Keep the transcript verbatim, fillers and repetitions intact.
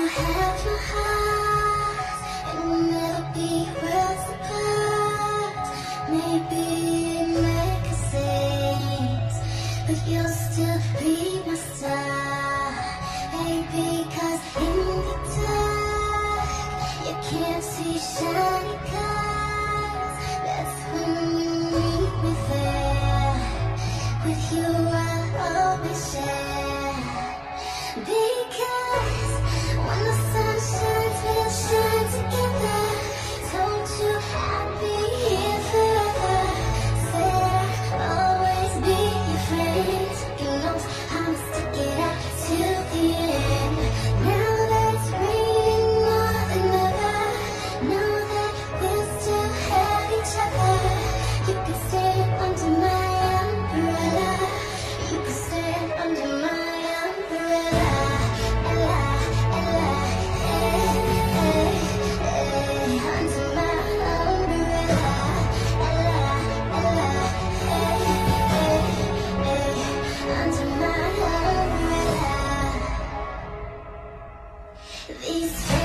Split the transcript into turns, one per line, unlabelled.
have your heart, and we'll never be worlds apart. Maybe it make us sense, but you'll still be my star. Hey, because in the dark you can't see shiny cars. That's when you meet me there. With you I'll always share. Because when the sun shines, we'll shine together. Told you I'd be here forever. Said I'd always be your friend. You know I'm stick it out till the end. Now that it's raining more than ever, know that we'll still have each other. You can stand under my umbrella. You can stand under my umbrella. Ella, Ella, hey, hey, hey, under my umbrella. Ella, Ella, hey, hey, hey, under my umbrella. These